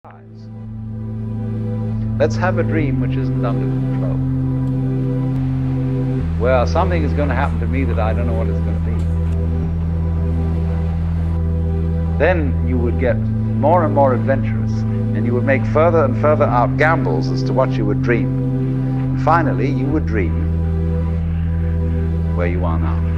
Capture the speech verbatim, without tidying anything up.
eyes. Let's have a dream which isn't under control, where something is going to happen to me that I don't know what it's going to be. Then you would get more and more adventurous, and you would make further and further out gambles as to what you would dream. And finally, you would dream where you are now.